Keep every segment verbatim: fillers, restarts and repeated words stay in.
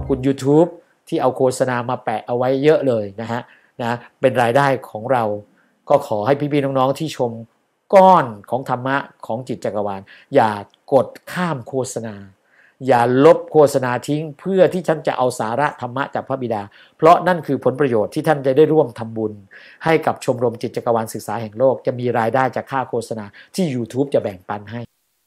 กุล YouTube ที่เอาโฆษณามาแปะเอาไว้เยอะเลยนะฮะนะเป็นรายได้ของเราก็ขอให้พี่ๆน้องๆที่ชมก้อนของธรรมะของจิตจักรวาลอย่ากดข้ามโฆษณาอย่าลบโฆษณาทิ้งเพื่อที่ท่านจะเอาสาระธรรมะจากพระบิดาเพราะนั่นคือผลประโยชน์ที่ท่านจะได้ร่วมทำบุญให้กับชมรมจิตจักรวาลศึกษาแห่งโลกจะมีรายได้จากค่าโฆษณาที่ YouTube จะแบ่งปันให้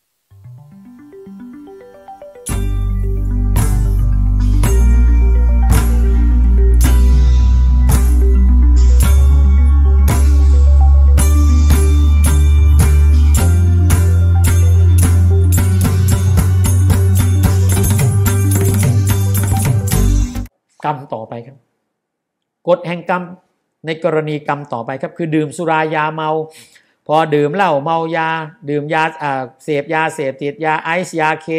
กรรมต่อไปครับกฎแห่งกรรมในกรณีกรรมต่อไปครับคือดื่มสุรายาเมาพอดื่มเหล้าเมายาดื่มยาอ่าเสพยาเสพติดยาไอซ์ยาเค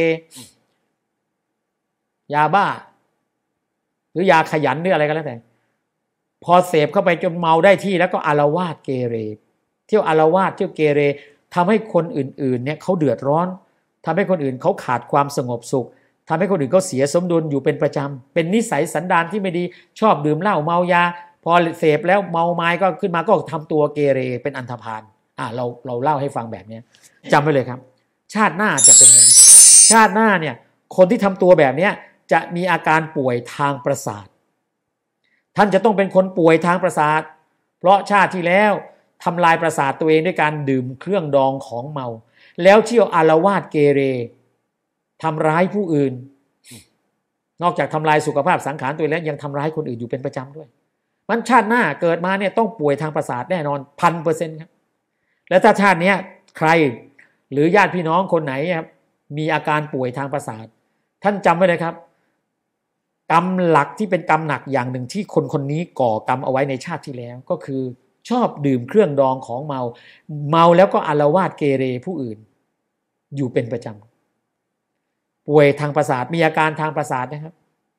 ยาบ้าหรือยาขยันหรืออะไรก็แล้วแต่พอเสพเข้าไปจนเมาได้ที่แล้วก็อาละวาดเกเรเที่ยวอาละวาดเที่ยวเกเรทำให้คนอื่นๆเนี่ยเขาเดือดร้อนทำให้คนอื่นเขาขาดความสงบสุขทำให้คนอื่นเขาเสียสมดุลอยู่เป็นประจำเป็นนิสัยสันดานที่ไม่ดีชอบดื่มเหล้าเมายาพอเสพแล้วเมาไม้ก็ขึ้นมาก็ทำตัวเกเรเป็นอันธพาลอ่ะเราเราเล่าให้ฟังแบบนี้จำไว้เลยครับชาติหน้าจะเป็นยังไงชาติหน้าเนี่ยคนที่ทำตัวแบบนี้จะมีอาการป่วยทางประสาทท่านจะต้องเป็นคนป่วยทางประสาทเพราะชาติที่แล้วทำลายประสาทตัวเองด้วยการดื่มเครื่องดองของเมาแล้วเที่ยวอาละวาดเกเรทำร้ายผู้อื่นนอกจากทำลายสุขภาพสังขารตัวเองแล้วยังทำร้ายคนอื่นอยู่เป็นประจำด้วยมันชาติหน้าเกิดมาเนี่ยต้องป่วยทางประสาทแน่นอนพันเปอร์เซ็นต์ครับแล้วถ้าชาตินี้ใครหรือญาติพี่น้องคนไหนครับมีอาการป่วยทางประสาทท่านจำไว้เลยครับกรรมหลักที่เป็นกรรมหนักอย่างหนึ่งที่คนคนนี้ก่อกรรมเอาไว้ในชาติที่แล้วก็คือชอบดื่มเครื่องดองของเมาเมาแล้วก็อาละวาดเกเรผู้อื่นอยู่เป็นประจำป่วยทางประสาทมีอาการทางประสาทนะครับ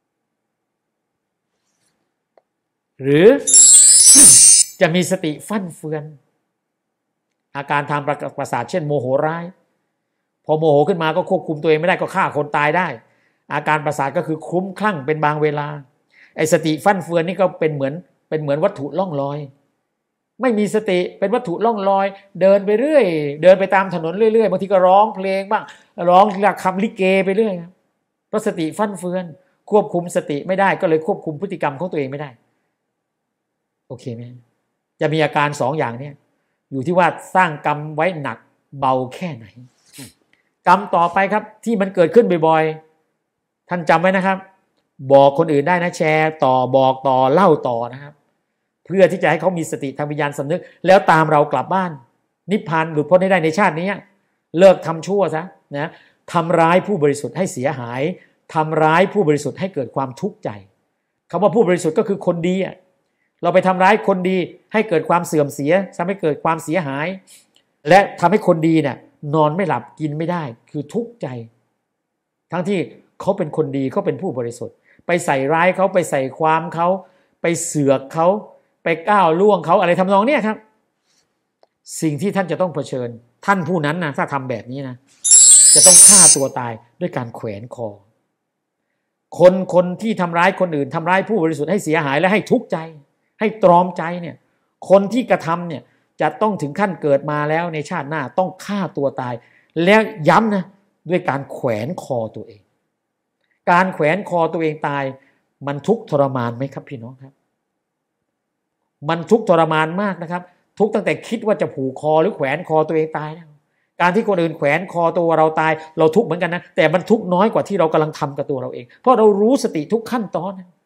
หรือจะมีสติฟั่นเฟือนอาการทางประสาทเช่นโมโหร้ายพอโมโหขึ้นมาก็ควบคุมตัวเองไม่ได้ก็ฆ่าคนตายได้อาการประสาทก็คือคลุ้มคลั่งเป็นบางเวลาไอ้สติฟั่นเฟือนนี่ก็เป็นเหมือนเป็นเหมือนวัตถุล่องลอยไม่มีสติเป็นวัตถุล่องลอยเดินไปเรื่อยเดินไปตามถนนเรื่อยๆบางทีก็ร้องเพลงบ้างร้องคำลิเกไปเรื่อยเพราะสติฟั่นเฟือนควบคุมสติไม่ได้ก็เลยควบคุมพฤติกรรมของตัวเองไม่ได้โอเคไหมจะมีอาการสองอย่างเนี่ยอยู่ที่ว่าสร้างกรรมไว้หนักเบาแค่ไหนกรรมต่อไปครับที่มันเกิดขึ้นบ่อยๆท่านจำไว้นะครับบอกคนอื่นได้นะแชร์ต่อบอกต่อเล่าต่อนะครับเพื่อที่จะให้เขามีสติทางวิญญาณสำนึกแล้วตามเรากลับบ้านนิพพานหลุดพ้นให้ได้ในชาตินี้เลิกทำชั่วซะนะทำร้ายผู้บริสุทธิ์ให้เสียหายทำร้ายผู้บริสุทธิ์ให้เกิดความทุกข์ใจคำว่าผู้บริสุทธิ์ก็คือคนดีเราไปทำร้ายคนดีให้เกิดความเสื่อมเสียทำให้เกิดความเสียหายและทำให้คนดีเนี่ยนอนไม่หลับกินไม่ได้คือทุกข์ใจทั้งที่เขาเป็นคนดีเขาเป็นผู้บริสุทธิ์ไปใส่ร้ายเขาไปใส่ความเขาไปเสือกเขาไปก้าวล่วงเขาอะไรทำนองเนี้ยครับสิ่งที่ท่านจะต้องเผชิญท่านผู้นั้นนะถ้าทำแบบนี้นะจะต้องฆ่าตัวตายด้วยการแขวนคอคนคนที่ทำร้ายคนอื่นทำร้ายผู้บริสุทธิ์ให้เสียหายและให้ทุกข์ใจให้ตรอมใจเนี่ยคนที่กระทำเนี่ยจะต้องถึงขั้นเกิดมาแล้วในชาติหน้าต้องฆ่าตัวตายแล้วย้ำนะด้วยการแขวนคอตัวเองการแขวนคอตัวเองตายมันทุกข์ทรมานไหมครับพี่น้องครับมันทุกข์ทรมานมากนะครับทุกข์ตั้งแต่คิดว่าจะผูกคอหรือแขวนคอตัวเองตายนะการที่คนอื่นแขวนคอตัวเราตายเราทุกข์เหมือนกันนะแต่มันทุกข์น้อยกว่าที่เรากำลังทำกับตัวเราเองเพราะเรารู้สติทุกขั้นตอนนะ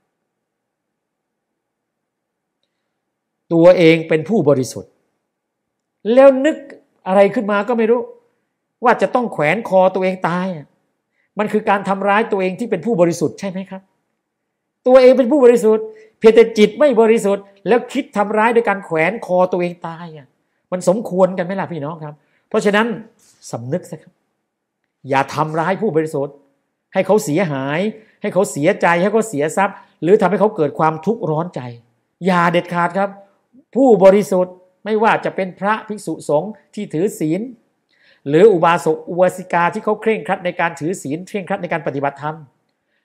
ตัวเองเป็นผู้บริสุทธิ์แล้วนึกอะไรขึ้นมาก็ไม่รู้ว่าจะต้องแขวนคอตัวเองตายมันคือการทำร้ายตัวเองที่เป็นผู้บริสุทธิ์ใช่ไหมครับตัวเองเป็นผู้บริสุทธิ์เพียงแต่จิตไม่บริสุทธิ์แล้วคิดทำร้ายโดยการแขวนคอตัวเองตายอ่ะมันสมควรกันไหมล่ะพี่น้องครับเพราะฉะนั้นสำนึกซะครับอย่าทำร้ายผู้บริสุทธิ์ให้เขาเสียหายให้เขาเสียใจให้เขาเสียทรัพย์หรือทำให้เขาเกิดความทุกข์ร้อนใจอย่าเด็ดขาดครับผู้บริสุทธิ์ไม่ว่าจะเป็นพระภิกษุสงฆ์ที่ถือศีลหรืออุบาสกอุบาสิกาที่เขาเคร่งครัดในการถือศีลเคร่งครัดในการปฏิบัติธรรม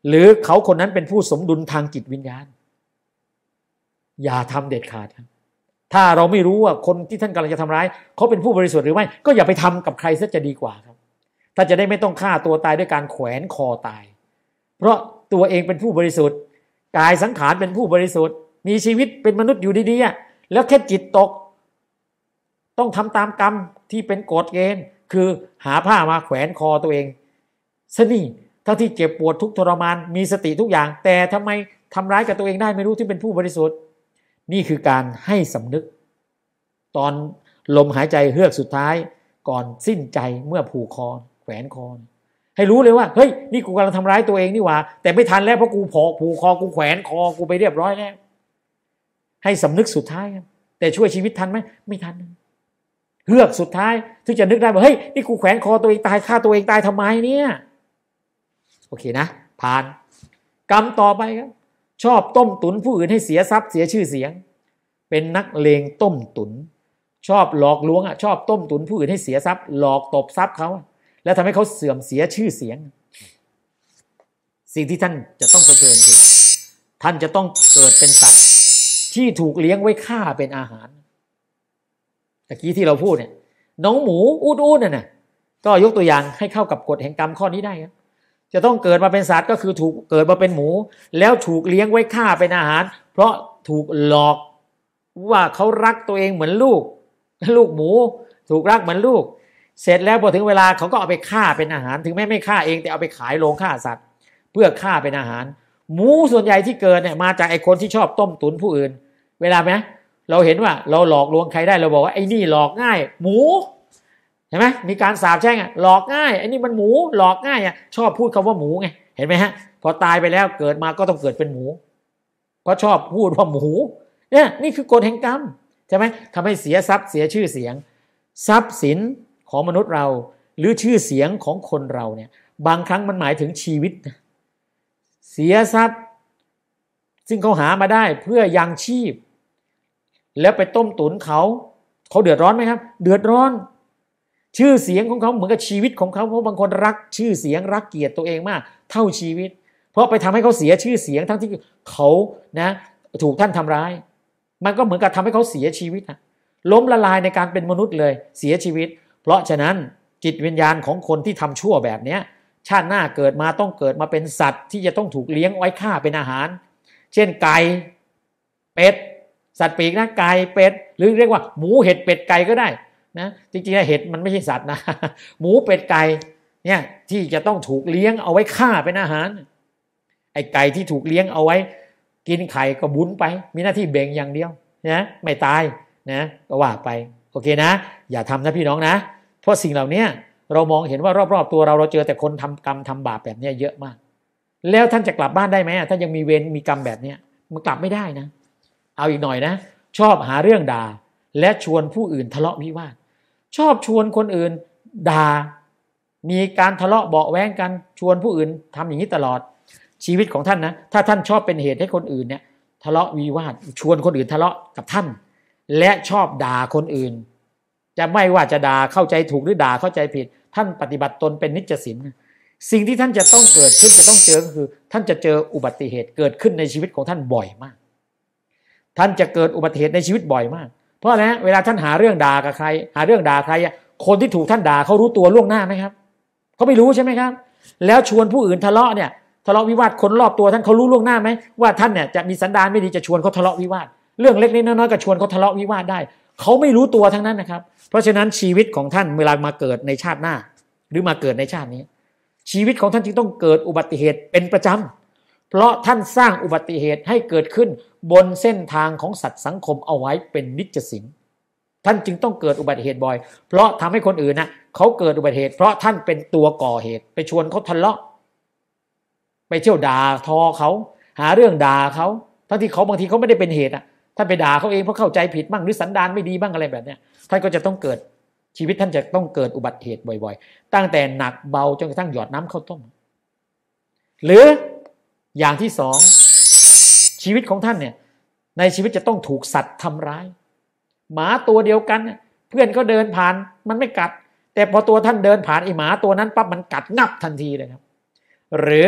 หรือเขาคนนั้นเป็นผู้สมดุลทางจิตวิญญาณอย่าทำเด็ดขาดครับถ้าเราไม่รู้ว่าคนที่ท่านกำลังจะทำร้ายเขาเป็นผู้บริสุทธิ์หรือไม่ก็อย่าไปทำกับใครซะจะดีกว่าครับถ้าจะได้ไม่ต้องฆ่าตัวตายด้วยการแขวนคอตายเพราะตัวเองเป็นผู้บริสุทธิ์กายสังขารเป็นผู้บริสุทธิ์มีชีวิตเป็นมนุษย์อยู่ดีๆแล้วแค่จิตตกต้องทำตามกรรมที่เป็นกฎเกณฑ์คือหาผ้ามาแขวนคอตัวเองซะนี่ทั้งที่เจ็บปวดทุกทรมานมีสติทุกอย่างแต่ทำไมทำร้ายกับตัวเองได้ไม่รู้ที่เป็นผู้บริสุทธิ์นี่คือการให้สำนึกตอนลมหายใจเฮือกสุดท้ายก่อนสิ้นใจเมื่อผูกคอแขวนคอให้รู้เลยว่าเฮ้ยนี่กูกำลังทำร้ายตัวเองนี่หว่าแต่ไม่ทันแล้วเพราะกูพอผูกคอกูแขวนคอกูไปเรียบร้อยแล้วให้สำนึกสุดท้ายแต่ช่วยชีวิตทันไหมไม่ทันเฮือกสุดท้ายถึงจะนึกได้ว่าเฮ้ยนี่กูแขวนคอตัวเองตายฆ่าตัวเองตายทำไมเนี่ยโอเคนะผ่านกรรมต่อไปครับชอบต้มตุนผู้อื่นให้เสียทรัพย์เสียชื่อเสียงเป็นนักเลงต้มตุนชอบหลอกลวงอ่ะชอบต้มตุนผู้อื่นให้เสียทรัพย์หลอกตบทรัพย์เขาแล้วทำให้เขาเสื่อมเสียชื่อเสียงสิ่งที่ท่านจะต้องเผชิญคือท่านจะต้องเกิดเป็นสัตว์ที่ถูกเลี้ยงไว้ฆ่าเป็นอาหารตะกี้ที่เราพูดเนี่ยน้องหมูอูดอูดน่ะนะก็ยกตัวอย่างให้เข้ากับกฎแห่งกรรมข้อนี้ได้ครับจะต้องเกิดมาเป็นสัตว์ก็คือถูกเกิดมาเป็นหมูแล้วถูกเลี้ยงไว้ฆ่าเป็นอาหารเพราะถูกหลอกว่าเขารักตัวเองเหมือนลูกลูกหมูถูกรักเหมือนลูกเสร็จแล้วพอถึงเวลาเขาก็เอาไปฆ่าเป็นอาหารถึงแม้ไม่ฆ่าเองแต่เอาไปขายโรงฆ่าสัตว์เพื่อฆ่าเป็นอาหารหมูส่วนใหญ่ที่เกิดเนี่ยมาจากไอ้คนที่ชอบต้มตุ๋นผู้อื่นเวลาไหมเราเห็นว่าเราหลอกลวงใครได้เราบอกว่าไอ้นี่หลอกง่ายหมูเห็นไหมมีการสาปแช่งอ่ะหลอกง่ายไอ้นี่มันหมูหลอกง่ายอ่ะชอบพูดคำว่าหมูไงเห็นไหมฮะพอตายไปแล้วเกิดมาก็ต้องเกิดเป็นหมูเพราะชอบพูดว่าหมูเนี่ยนี่คือกฎแห่งกรรมใช่ไหมทำให้เสียทรัพย์เสียชื่อเสียงทรัพย์สินของมนุษย์เราหรือชื่อเสียงของคนเราเนี่ยบางครั้งมันหมายถึงชีวิตนะเสียทรัพย์ซึ่งเขาหามาได้เพื่อยังชีพแล้วไปต้มตุ๋นเขาเขาเดือดร้อนไหมครับเดือดร้อนชื่อเสียงของเขาเหมือนกับชีวิตของเขาเพราะบางคนรักชื่อเสียงรักเกียรติตัวเองมากเท่าชีวิตเพราะไปทำให้เขาเสียชื่อเสียงทั้งที่เขานะถูกท่านทำร้ายมันก็เหมือนกับทำให้เขาเสียชีวิตนะล้มละลายในการเป็นมนุษย์เลยเสียชีวิตเพราะฉะนั้นจิตวิญญาณของคนที่ทำชั่วแบบนี้ชาติหน้าเกิดมาต้องเกิดมาเป็นสัตว์ที่จะต้องถูกเลี้ยงไว้ฆ่าเป็นอาหารเช่นไก่เป็ดสัตว์ปีกนะไก่เป็ดหรือเรียกว่าหมูเห็ดเป็ดไก่ก็ได้นะจริงๆเห็ดมันไม่ใช่สัตว์นะหมูเป็ดไก่เนี่ยที่จะต้องถูกเลี้ยงเอาไว้ฆ่าเป็นอาหารไอ้ไก่ที่ถูกเลี้ยงเอาไว้กินไข่ก็บุญไปมีหน้าที่เบ่งอย่างเดียวนะไม่ตายนะก็ว่าไปโอเคนะอย่าทำนะพี่น้องนะเพราะสิ่งเหล่านี้เรามองเห็นว่ารอบๆตัวเราเราเจอแต่คนทำกรรมทำบาปแบบนี้เยอะมากแล้วท่านจะกลับบ้านได้ไหมท่านยังมีเวรมีกรรมแบบนี้มันกลับไม่ได้นะเอาอีกหน่อยนะชอบหาเรื่องด่าและชวนผู้อื่นทะเลาะวิวาทชอบชวนคนอื่นด่ามีการทะเลาะเบาะแว้งกันชวนผู้อื่นทำอย่างนี้ตลอดชีวิตของท่านนะถ้าท่านชอบเป็นเหตุให้คนอื่นเนี่ยทะเลาะวิวาทชวนคนอื่นทะเลาะกับท่านและชอบด่าคนอื่นจะไม่ว่าจะด่าเข้าใจถูกหรือด่าเข้าใจผิดท่านปฏิบัติตนเป็นนิจศีลสิ่งที่ท่านจะต้องเกิดขึ้นจะต้องเจอก็คือท่านจะเจออุบัติเหตุเกิดขึ้นในชีวิตของท่านบ่อยมากท่านจะเกิดอุบัติเหตุในชีวิตบ่อยมากเพราะอะไรเวลาท่านหาเรื่องด่ากับใครหาเรื่องด่าใครคนที่ถูกท่านด่าเขารู้ตัวล่วงหน้าไหมครับเขาไม่รู้ใช่ไหมครับแล้วชวนผู้อื่นทะเลาะเนี่ยทะเลาะวิวาทคนรอบตัวท่านเขารู้ล่วงหน้าไหมว่าท่านเนี่ยจะมีสันดานไม่ดีจะชวนเขาทะเลาะวิวาทเรื่องเล็กๆน้อยๆก็ชวนเขาทะเลาะวิวาทได้เขาไม่รู้ตัวทั้งนั้นนะครับเพราะฉะนั้นชีวิตของท่านเวลามาเกิดในชาติหน้าหรือมาเกิดในชาตินี้ชีวิตของท่านจึงต้องเกิดอุบัติเหตุเป็นประจำเพราะท่านสร้างอุบัติเหตุให้เกิดขึ้นบนเส้นทางของสัตว์สังคมเอาไว้เป็นนิจศีลท่านจึงต้องเกิดอุบัติเหตุบ่อยเพราะทำให้คนอื่นนะเขาเกิดอุบัติเหตุเพราะท่านเป็นตัวก่อเหตุไปชวนเขาทะเลาะไปเที่ยวด่าทอเขาหาเรื่องด่าเขาทั้งที่เขาบางทีเขาไม่ได้เป็นเหตุอ่ะท่านไปด่าเขาเองเพราะเข้าใจผิดบ้างหรือสันดานไม่ดีบ้างอะไรแบบเนี้ยท่านก็จะต้องเกิดชีวิตท่านจะต้องเกิดอุบัติเหตุบ่อยๆตั้งแต่หนักเบาจนกระทั่งหยอดน้ำข้าวต้มหรืออย่างที่สองชีวิตของท่านเนี่ยในชีวิตจะต้องถูกสัตว์ทำร้ายหมาตัวเดียวกันเพื่อนก็เดินผ่านมันไม่กัดแต่พอตัวท่านเดินผ่านไอ้หมาตัวนั้นปั๊บมันกัดงับทันทีเลยครับหรือ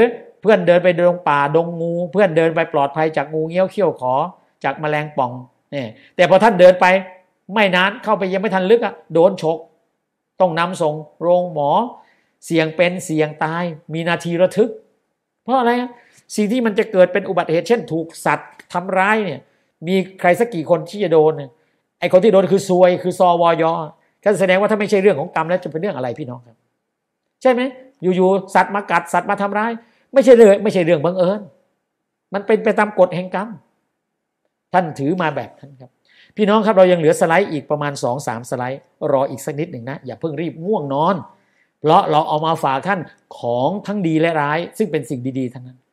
เพื่อนเดินไปดงป่าดงงูเพื่อนเดินไปปลอดภัยจากงูเงี้ยวเขี้ยวขอจากแมลงป่องเนี่ยแต่พอท่านเดินไปไม่นานเข้าไปยังไม่ทันลึกอ่ะโดนฉกต้องนำส่งโรงหมอเสี่ยงเป็นเสี่ยงตายมีนาทีระทึกเพราะอะไรสิ่งที่มันจะเกิดเป็นอุบัติเหตุเช่นถูกสัตว์ทำร้ายเนี่ยมีใครสักกี่คนที่จะโดนเนี่ยไอ้คนที่โดนคือซวยคือซอวอยอก็แสดงว่าถ้าไม่ใช่เรื่องของกรรมแล้วจะเป็นเรื่องอะไรพี่น้องครับใช่ไหมอยู่ๆสัตว์มากัดสัตว์มาทำร้ายไม่ใช่เลยไม่ใช่เรื่องบังเอิญมันเป็นไปตามกฎแห่งกรรมท่านถือมาแบบท่านครับพี่น้องครับเรายังเหลือสไลด์อีกประมาณ สองถึงสาม สไลด์รออีกสักนิดหนึ่งนะอย่าเพิ่งรีบง่วงนอนเพราะเราเอามาฝากท่านของทั้งดีและร้ายซึ่งเป็นสิ่งดีๆทั้งนั้น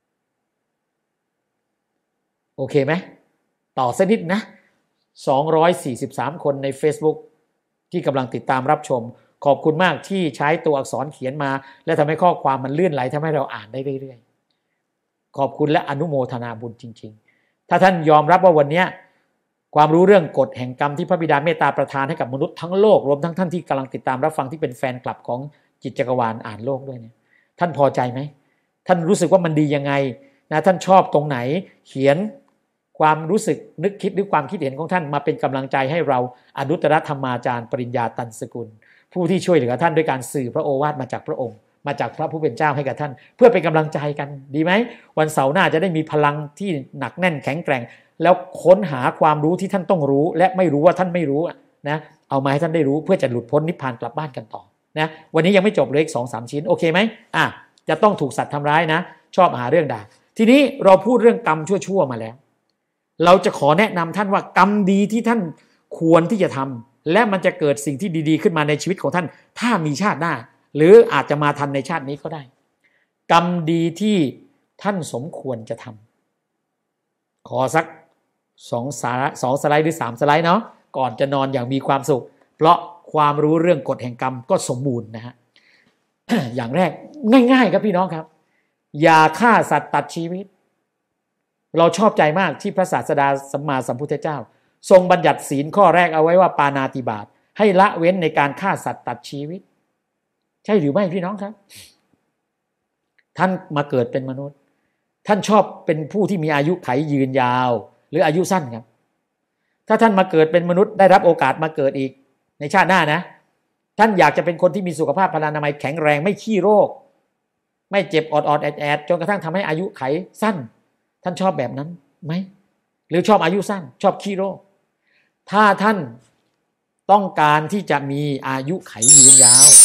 โอเคไหมต่อสักนิดนะสองร้อยสี่สิบสามคนใน Facebook ที่กำลังติดตามรับชมขอบคุณมากที่ใช้ตัวอักษรเขียนมาและทำให้ข้อความมันเลื่อนไหลทำให้เราอ่านได้เรื่อยๆขอบคุณและอนุโมทนาบุญจริงๆถ้าท่านยอมรับว่าวันนี้ความรู้เรื่องกฎแห่งกรรมที่พระบิดาเมตตาประทานให้กับมนุษย์ทั้งโลกรวมทั้งท่านที่กำลังติดตามรับฟังที่เป็นแฟนคลับของจิตจักรวาลอ่านโลกด้วยเนี่ยท่านพอใจไหมท่านรู้สึกว่ามันดียังไงนะท่านชอบตรงไหนเขียนความรู้สึกนึกคิดหรือความคิดเห็นของท่านมาเป็นกำลังใจให้เราอนุตตรธรรมาจารย์ปริญญาตันสกุลผู้ที่ช่วยเหลือท่านด้วยการสื่อพระโอวาทมาจากพระองค์มาจากพระผู้เป็นเจ้าให้กับท่านเพื่อเป็นกำลังใจกันดีไหมวันเสาร์หน้าจะได้มีพลังที่หนักแน่นแข็งแกร่งแล้วค้นหาความรู้ที่ท่านต้องรู้และไม่รู้ว่าท่านไม่รู้นะเอามาให้ท่านได้รู้เพื่อจะหลุดพ้นนิพพานกลับบ้านกันต่อนะวันนี้ยังไม่จบเลยอีก สองถึงสาม ชิ้นโอเคไหมอ่ะจะต้องถูกสัตว์ทำร้ายนะชอบหาเรื่องด่าทีนี้เราพูดเรื่องกรรมชั่วๆมาแล้วเราจะขอแนะนำท่านว่ากรรมดีที่ท่านควรที่จะทำและมันจะเกิดสิ่งที่ดีๆขึ้นมาในชีวิตของท่านถ้ามีชาติหน้าหรืออาจจะมาทันในชาตินี้ก็ได้กรรมดีที่ท่านสมควรจะทำขอสักสองสาสองสไลด์หรือสามสไลด์เนาะก่อนจะนอนอย่างมีความสุขเพราะความรู้เรื่องกฎแห่งกรรมก็สมบูรณ์นะฮะ อย่างแรกง่ายๆครับพี่น้องครับอย่าฆ่าสัตว์ตัดชีวิตเราชอบใจมากที่พระศาสดาสัมมาสัมพุทธเจ้าทรงบัญญัติศีลข้อแรกเอาไว้ว่าปาณาติบาตให้ละเว้นในการฆ่าสัตว์ตัดชีวิตใช่หรือไม่พี่น้องครับท่านมาเกิดเป็นมนุษย์ท่านชอบเป็นผู้ที่มีอายุขัยยืนยาวหรืออายุสั้นครับถ้าท่านมาเกิดเป็นมนุษย์ได้รับโอกาสมาเกิดอีกในชาติหน้านะท่านอยากจะเป็นคนที่มีสุขภาพพลานามัยแข็งแรงไม่ขี้โรคไม่เจ็บออดๆแอดๆจนกระทั่งทำให้อายุขัยสั้นท่านชอบแบบนั้นไหมหรือชอบอายุสั้นชอบขี้โรคถ้าท่านต้องการที่จะมีอายุขัยยืนยาว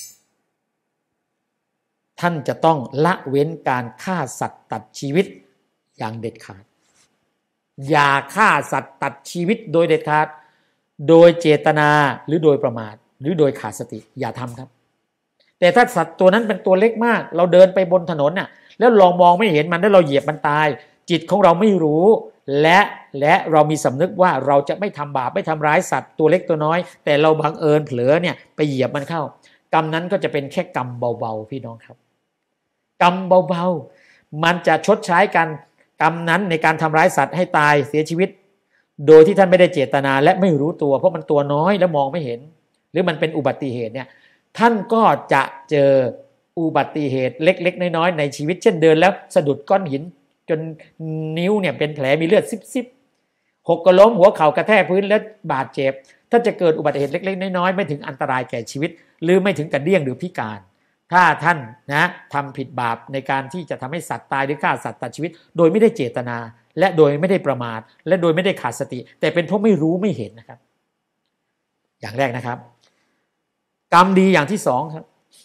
ท่านจะต้องละเว้นการฆ่าสัตว์ตัดชีวิตอย่างเด็ดขาดอย่าฆ่าสัตว์ตัดชีวิตโดยเด็ดขาดโดยเจตนาหรือโดยประมาทหรือโดยขาดสติอย่าทำครับแต่ถ้าสัตว์ตัวนั้นเป็นตัวเล็กมากเราเดินไปบนถนนน่ะแล้วลองมองไม่เห็นมันแล้วเราเหยียบมันตายจิตของเราไม่รู้และและเรามีสำนึกว่าเราจะไม่ทำบาปไม่ทำร้ายสัตว์ตัวเล็กตัวน้อยแต่เราบังเอิญเผลอเนี่ยไปเหยียบมันเข้ากรรมนั้นก็จะเป็นแค่กรรมเบาๆพี่น้องครับกรรมเบาๆมันจะชดใช้กันกรรมนั้นในการทำร้ายสัตว์ให้ตายเสียชีวิตโดยที่ท่านไม่ได้เจตนาและไม่รู้ตัวเพราะมันตัวน้อยและมองไม่เห็นหรือมันเป็นอุบัติเหตุเนี่ยท่านก็จะเจออุบัติเหตุเล็กๆน้อยๆในชีวิตเช่นเดินแล้วสะดุดก้อนหินจนนิ้วเนี่ยเป็นแผลมีเลือดซิบๆหกก็ล้มหัวเข่ากระแทกพื้นและบาดเจ็บถ้าจะเกิดอุบัติเหตุเล็กๆน้อยๆไม่ถึงอันตรายแก่ชีวิตหรือไม่ถึงกับเดี้ยงหรือพิการถ้าท่านนะทำผิดบาปในการที่จะทำให้สัตว์ตายหรือฆ่าสัตว์ตัดชีวิตโดยไม่ได้เจตนาและโดยไม่ได้ประมาทและโดยไม่ได้ขาดสติแต่เป็นเพราะไม่รู้ไม่เห็นนะครับอย่างแรกนะครับกรรมดีอย่างที่สองครับ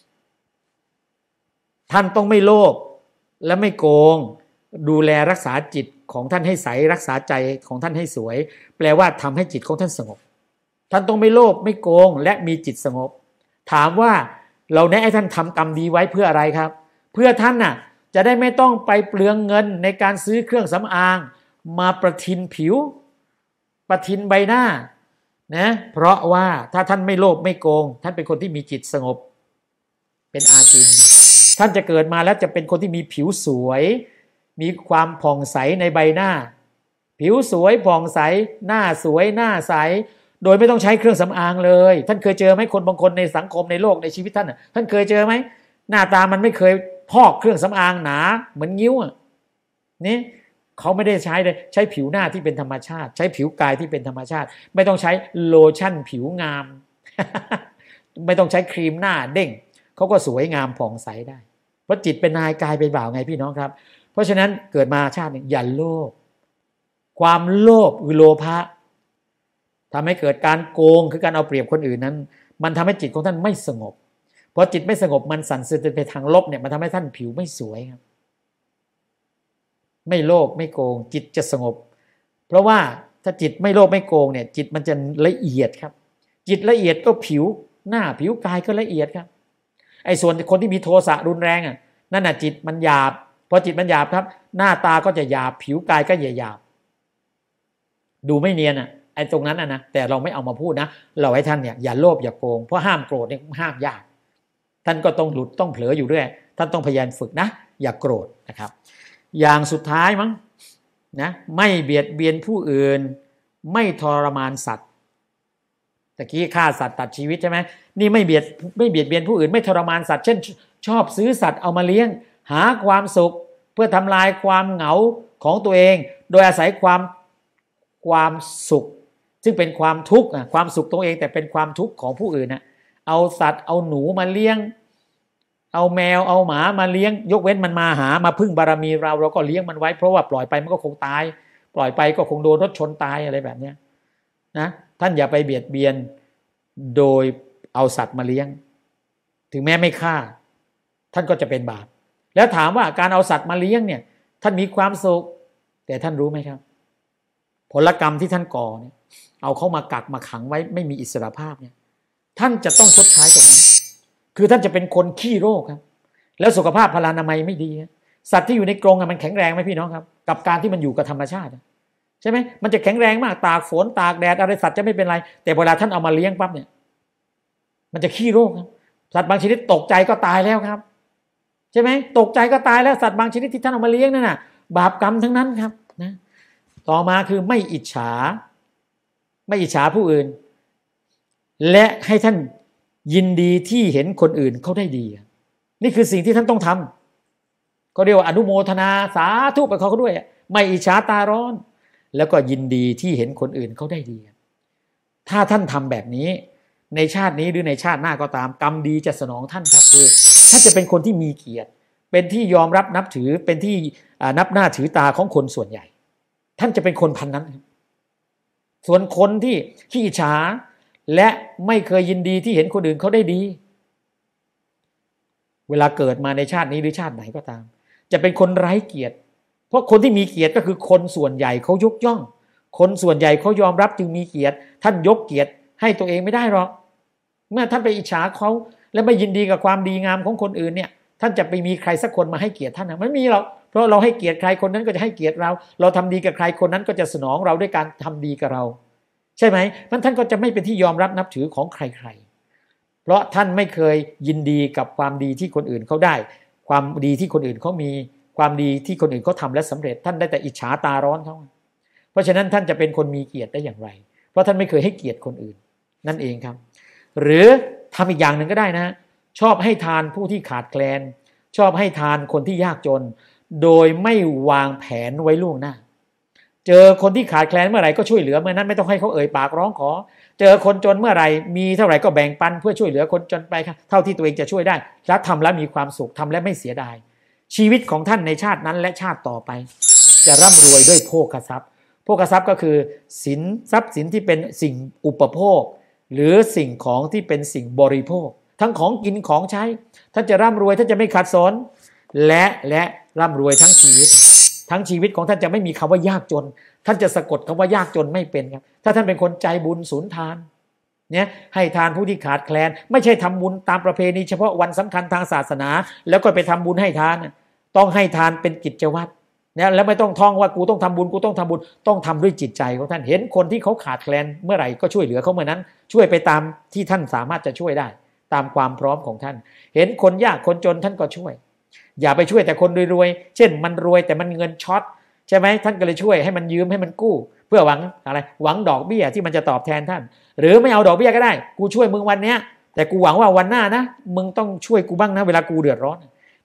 ท่านต้องไม่โลภและไม่โกงดูแลรักษาจิตของท่านให้ใสรักษาใจของท่านให้สวยแปลว่าทำให้จิตของท่านสงบท่านต้องไม่โลภไม่โกงและมีจิตสงบถามว่าเราแนะให้ท่านทำกรรมดีไว้เพื่ออะไรครับเพื่อท่านน่ะจะได้ไม่ต้องไปเปลืองเงินในการซื้อเครื่องสำอางมาประทินผิวประทินใบหน้านะเพราะว่าถ้าท่านไม่โลภไม่โกงท่านเป็นคนที่มีจิตสงบเป็นอาจินท่านจะเกิดมาแล้วจะเป็นคนที่มีผิวสวยมีความผ่องใสในใบหน้าผิวสวยผ่องใสหน้าสวยหน้าใสโดยไม่ต้องใช้เครื่องสำอางเลยท่านเคยเจอไหมคนบางคนในสังคมในโลกในชีวิตท่านท่านเคยเจอไหมหน้าตามันไม่เคยพอกเครื่องสำอางหนาเหมือนงิ้วอ่ะนี่เขาไม่ได้ใช้เลยใช้ผิวหน้าที่เป็นธรรมชาติใช้ผิวกายที่เป็นธรรมชาติไม่ต้องใช้โลชั่นผิวงาม ไม่ต้องใช้ครีมหน้าเด้งเขาก็สวยงามผ่องใสได้เพราะจิตเป็นนายกายเป็นบ่าวไงพี่น้องครับเพราะฉะนั้นเกิดมาชาตินี้อย่าโลภความโลภคือโลภะทำให้เกิดการโกงคือการเอาเปรียบคนอื่นนั้นมันทำให้จิตของท่านไม่สงบพอจิตไม่สงบมันสั่นสะเทือนไปทางลบเนี่ยมันทำให้ท่านผิวไม่สวยครับไม่โลภไม่โกงจิตจะสงบเพราะว่าถ้าจิตไม่โลภไม่โกงเนี่ยจิตมันจะละเอียดครับจิตละเอียดก็ผิวหน้าผิวกายก็ละเอียดครับไอ้ส่วนคนที่มีโทสะรุนแรงอ่ะนั่นน่ะจิตมันหยาบพอจิตมันหยาบครับหน้าตาก็จะหยาบผิวกายก็หยาบดูไม่เนียนอ่ะไอ้ตรงนั้นอ่ะนะแต่เราไม่เอามาพูดนะเราให้ท่านเนี่ยอย่าโลภอย่าโกงเพราะห้ามโกรธเนี่ยห้ามยากท่านก็ต้องหลุดต้องเผลออยู่ด้วยท่านต้องพยายามฝึกนะอย่าโกรธนะครับอย่างสุดท้ายมั้งนะไม่เบียดเบียนผู้อื่นไม่ทรมานสัตว์ตะกี้ฆ่าสัตว์ตัดชีวิตใช่ไหมนี่ไม่เบียดไม่เบียดเบียนผู้อื่นไม่ทรมานสัตว์เช่นชอบซื้อสัตว์เอามาเลี้ยงหาความสุขเพื่อทำลายความเหงาของตัวเองโดยอาศัยความความสุขซึ่งเป็นความทุกข์ความสุขตัวเองแต่เป็นความทุกข์ของผู้อื่นนะเอาสัตว์เอาหนูมาเลี้ยงเอาแมวเอาหมามาเลี้ยงยกเว้นมันมาหามาพึ่งบารมีเราเราก็เลี้ยงมันไว้เพราะว่าปล่อยไปมันก็คงตายปล่อยไปก็คงโดนรถชนตายอะไรแบบนี้นะท่านอย่าไปเบียดเบียนโดยเอาสัตว์มาเลี้ยงถึงแม้ไม่ฆ่าท่านก็จะเป็นบาปแล้วถามว่าการเอาสัตว์มาเลี้ยงเนี่ยท่านมีความสุขแต่ท่านรู้ไหมครับผลกรรมที่ท่านก่อเนี่ยเอาเข้ามากักมาขังไว้ไม่มีอิสรภาพเนี่ยท่านจะต้องชดใช้ตรงนั้นคือท่านจะเป็นคนขี้โรคครับแล้วสุขภาพพลานามัยไม่ดีสัตว์ที่อยู่ในกรงมันแข็งแรงไหมพี่น้องครับกับการที่มันอยู่กับธรรมชาติใช่ไหมมันจะแข็งแรงมากตากฝนตากแดดอะไรสัตว์จะไม่เป็นไรแต่เวลาท่านเอามาเลี้ยงปั๊บเนี่ยมันจะขี้โรคครับสัตว์บางชนิดตกใจก็ตายแล้วครับใช่ไหมตกใจก็ตายแล้วสัตว์บางชนิดที่ท่านเอามาเลี้ยงนั่นน่ะบาปกรรมทั้งนั้นครับนะต่อมาคือไม่อิจฉาไม่อิจฉาผู้อื่นและให้ท่านยินดีที่เห็นคนอื่นเขาได้ดีนี่คือสิ่งที่ท่านต้องทำก็เรียกว่าอนุโมทนาสาธุไปเขาเขาด้วยไม่อิจฉาตาร้อนแล้วก็ยินดีที่เห็นคนอื่นเขาได้ดีถ้าท่านทำแบบนี้ในชาตินี้หรือในชาติหน้าก็ตามกรรมดีจะสนองท่านครับคือท่านจะเป็นคนที่มีเกียรติเป็นที่ยอมรับนับถือเป็นที่นับหน้าถือตาของคนส่วนใหญ่ท่านจะเป็นคนพันนั้นส่วนคนที่ขี้อิจฉาและไม่เคยยินดีที่เห็นคนอื่นเขาได้ดีเวลาเกิดมาในชาตินี้หรือชาติไหนก็ตามจะเป็นคนไร้เกียรติเพราะคนที่มีเกียรติก็คือคนส่วนใหญ่เขายกย่องคนส่วนใหญ่เขายอมรับจึงมีเกียรติท่านยกเกียรติให้ตัวเองไม่ได้หรอกเมื่อท่านไปอิจฉาเขาและไม่ยินดีกับความดีงามของคนอื่นเนี่ยท่านจะไปมีใครสักคนมาให้เกียรติท่านนะไม่มีหรอกเพราะเราให้เกียรติใครคนนั้นก็จะให้เกียรติเราเราทำดีกับใครคนนั้นก็จะสนองเราด้วยการทำดีกับเราใช่ไหมมันท่านก็จะไม่เป็นที่ยอมรับนับถือของใครๆเพราะท่านไม่เคยยินดีกับความดีที่คนอื่นเขาได้ความดีที่คนอื่นเขามีความดีที่คนอื่นเขาทำและสำเร็จท่านได้แต่อิจฉาตาร้อนเขาเพราะฉะนั้นท่านจะเป็นคนมีเกียรติได้อย่างไรเพราะท่านไม่เคยให้เกียรติคนอื่นนั่นเองครับหรือทำอีกอย่างหนึ่งก็ได้นะชอบให้ทานผู้ที่ขาดแคลนชอบให้ทานคนที่ยากจนโดยไม่วางแผนไว้ล่วงหน้าเจอคนที่ขาดแคลนเมื่อไหร่ก็ช่วยเหลือเมื่อนั้นไม่ต้องให้เขาเอ่ยปากร้องขอเจอคนจนเมื่อไหร่มีเท่าไหร่ก็แบ่งปันเพื่อช่วยเหลือคนจนไปครับเท่าที่ตัวเองจะช่วยได้และทำแล้วมีความสุขทำและไม่เสียดายชีวิตของท่านในชาตินั้นและชาติต่อไปจะร่ำรวยด้วยโภคทรัพย์โภคทรัพย์ก็คือสินทรัพย์สินที่เป็นสิ่งอุปโภคหรือสิ่งของที่เป็นสิ่งบริโภคทั้งของกินของใช้ท่านจะร่ำรวยท่านจะไม่ขัดสนและและร่ำรวยทั้งชีวิตทั้งชีวิตของท่านจะไม่มีคำว่ายากจนท่านจะสะกดคำว่ายากจนไม่เป็นครับถ้าท่านเป็นคนใจบุญสุนทานเนี่ยให้ทานผู้ที่ขาดแคลนไม่ใช่ทำบุญตามประเพณีเฉพาะวันสำคัญทางศาสนาแล้วก็ไปทำบุญให้ทานต้องให้ทานเป็นกิจวัตรเนี่ยแล้วไม่ต้องท่องว่ากูต้องทำบุญกูต้องทำบุญต้องทำด้วยจิตใจของท่านเห็นคนที่เขาขาดแคลนเมื่อไหร่ก็ช่วยเหลือเขาเมื่อนั้นช่วยไปตามที่ท่านสามารถจะช่วยได้ตามความพร้อมของท่านเห็นคนยากคนจนท่านก็ช่วยอย่าไปช่วยแต่คนรวยๆเช่นมันรวยแต่มันเงินช็อตใช่ไหมท่านก็เลยช่วยให้มันยืมให้มันกู้เพื่อหวังอะไรหวังดอกเบี้ยที่มันจะตอบแทนท่านหรือไม่เอาดอกเบี้ยก็ได้กูช่วยมึงวันเนี้ยแต่กูหวังว่าวันหน้านะมึงต้องช่วยกูบ้างนะเวลากูเดือดร้อน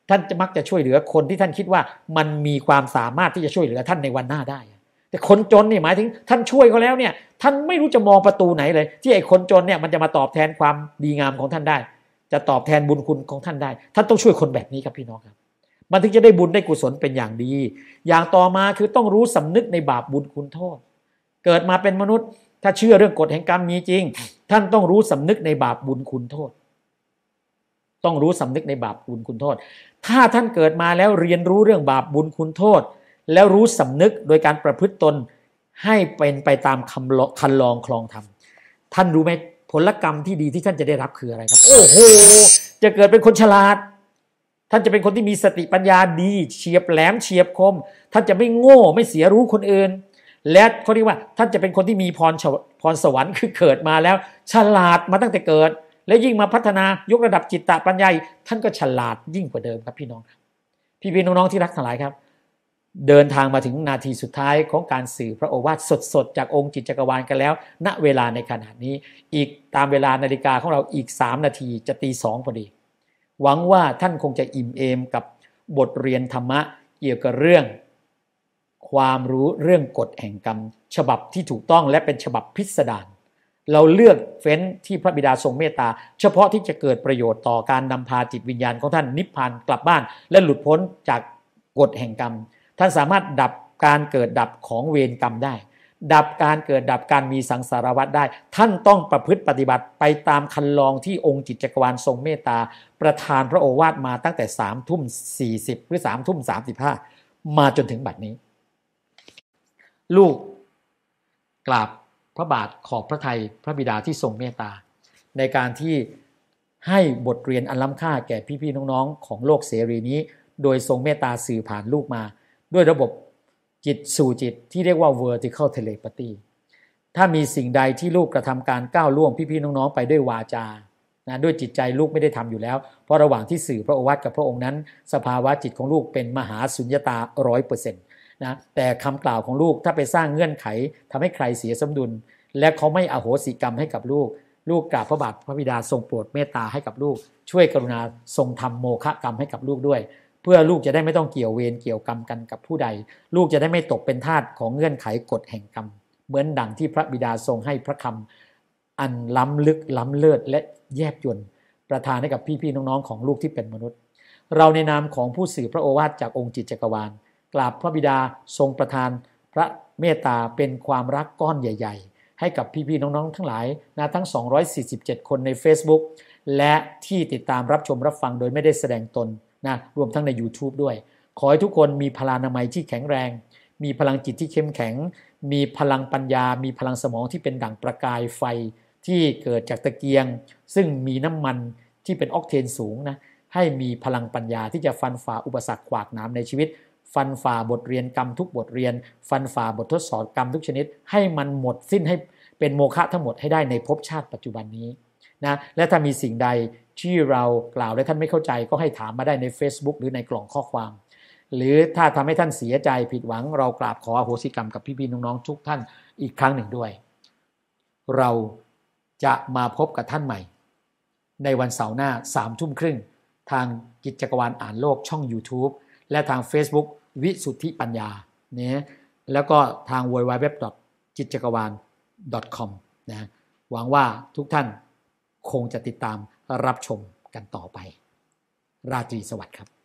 ท่านจะมักจะช่วยเหลือคนที่ท่านคิดว่ามันมีความสามารถที่จะช่วยเหลือท่านในวันหน้าได้แต่คนจนนี่หมายถึงท่านช่วยเขาแล้วเนี่ยท่านไม่รู้จะมองประตูไหนเลยที่ไอ้คนจนเนี่ยมันจะมาตอบแทนความดีงามของท่านได้จะตอบแทนบุญคุณของท่านได้ท่านต้องช่วยคนแบบนี้ครับพี่น้องครับมันถึงจะได้บุญได้กุศลเป็นอย่างดีอย่างต่อมาคือต้องรู้สำนึกในบาปบุญคุณโทษเกิดมาเป็นมนุษย์ถ้าเชื่อเรื่องกฎแห่งกรรมมีจริงท่านต้องรู้สำนึกในบาปบุญคุณโทษต้องรู้สำนึกในบาปบุญคุณโทษถ้าท่านเกิดมาแล้วเรียนรู้เรื่องบาปบุญคุณโทษแล้วรู้สำนึกโดยการประพฤติตนให้เป็นไปตามคำคันลองคลองธรรมท่านรู้ไหมผลกรรมที่ดีที่ท่านจะได้รับคืออะไรครับโอ้โหจะเกิดเป็นคนฉลาดท่านจะเป็นคนที่มีสติปัญญาดีเฉียบแหลมเฉียบคมท่านจะไม่โง่ไม่เสียรู้คนอื่นและเขาเรียกว่าท่านจะเป็นคนที่มีพรพรสวรรค์คือเกิดมาแล้วฉลาดมาตั้งแต่เกิดและยิ่งมาพัฒนายกระดับจิตตปัญญาท่านก็ฉลาดยิ่งกว่าเดิมครับพี่น้องพี่พี่น้องๆที่รักทั้งหลายครับเดินทางมาถึงนาทีสุดท้ายของการสื่อพระโอวาทสดๆจากองค์จิตจักรวาลกันแล้วณเวลาในขณะนี้อีกตามเวลานาฬิกาของเราอีกสามนาทีจะตีสองพอดีหวังว่าท่านคงจะอิ่มเอมกับบทเรียนธรรมะเกี่ยวกับเรื่องความรู้เรื่องกฎแห่งกรรมฉบับที่ถูกต้องและเป็นฉบับพิสดารเราเลือกเฟ้นที่พระบิดาทรงเมตตาเฉพาะที่จะเกิดประโยชน์ต่อการนำพาจิตวิญญาณของท่านนิพพานกลับบ้านและหลุดพ้นจากกฎแห่งกรรมท่านสามารถดับการเกิดดับของเวรกรรมได้ดับการเกิดดับการมีสังสารวัฏได้ท่านต้องประพฤติปฏิบัติไปตามคันลองที่องค์จิตจักรวาลทรงเมตตาประทานพระโอวาทมาตั้งแต่สามทุ่มสี่สิบหรือสามทุ่มสามสิบห้ามาจนถึงบัดนี้ลูกกราบพระบาทขอบพระทัยพระบิดาที่ทรงเมตตาในการที่ให้บทเรียนอันล้ำค่าแก่พี่ๆน้องๆของโลกเสรีนี้โดยทรงเมตตาสื่อผ่านลูกมาด้วยระบบจิตสู่จิตที่เรียกว่า vertical telepathy ถ้ามีสิ่งใดที่ลูกกระทำการก้าวล่วงพี่ๆน้องๆไปด้วยวาจานะด้วยจิตใจลูกไม่ได้ทำอยู่แล้วเพราะระหว่างที่สื่อพระโอวาทกับพระองค์นั้นสภาวะจิตของลูกเป็นมหาสุญญตา ร้อยเปอร์เซ็นต์ นะแต่คำกล่าวของลูกถ้าไปสร้างเงื่อนไขทำให้ใครเสียสมดุลและเขาไม่อโหสิกรรมให้กับลูกลูกกราบพระบาทพระบิดาทรงโปรดเมตตาให้กับลูกช่วยกรุณาทรงทำโมฆะกรรมให้กับลูกด้วยเพื่อลูกจะได้ไม่ต้องเกี่ยวเวรเกี่ยวกรรมกันกับผู้ใดลูกจะได้ไม่ตกเป็นทาสของเงื่อนไขกฎแห่งกรรมเหมือนดังที่พระบิดาทรงให้พระคำอันล้ำลึกล้ำเลิศและแยบยลประทานให้กับพี่ๆน้องๆของลูกที่เป็นมนุษย์เราในนามของผู้สื่อพระโอวาทจากองค์จิตจักรวาลกราบพระบิดาทรงประทานพระเมตตาเป็นความรักก้อนใหญ่ๆให้กับพี่ๆน้องๆทั้งหลายนะทั้งสองร้อยสี่สิบเจ็ดคนใน Facebook และที่ติดตามรับชมรับฟังโดยไม่ได้แสดงตนนะรวมทั้งใน YouTube ด้วยขอให้ทุกคนมีพลานามัยที่แข็งแรงมีพลังจิตที่เข้มแข็งมีพลังปัญญามีพลังสมองที่เป็นดั่งประกายไฟที่เกิดจากตะเกียงซึ่งมีน้ำมันที่เป็นออกเทนสูงนะให้มีพลังปัญญาที่จะฟันฝ่าอุปสรรคขวากหนามในชีวิตฟันฝ่าบทเรียนกรรมทุกบทเรียนฟันฝ่าบททดสอบกรรมทุกชนิดให้มันหมดสิ้นให้เป็นโมฆะทั้งหมดให้ได้ในภพชาติปัจจุบันนี้นะและถ้ามีสิ่งใดที่เรากล่าวและท่านไม่เข้าใจก็ให้ถามมาได้ใน Facebook หรือในกล่องข้อความหรือถ้าทำให้ท่านเสียใจผิดหวังเรากราบขออโหสิกรรมกับพี่ๆน้องๆทุกท่านอีกครั้งหนึ่งด้วยเราจะมาพบกับท่านใหม่ในวันเสาร์หน้าสามทุ่มครึ่งทางกิจจักรวาลอ่านโลกช่อง YouTube และทาง Facebook วิสุทธิปัญญาเนี่ยแล้วก็ทาง ดับเบิลยู ดับเบิลยู ดับเบิลยู ดอท จิตจักรวาล ดอท คอม นะหวังว่าทุกท่านคงจะติดตามรับชมกันต่อไปราตรีสวัสดิ์ครับ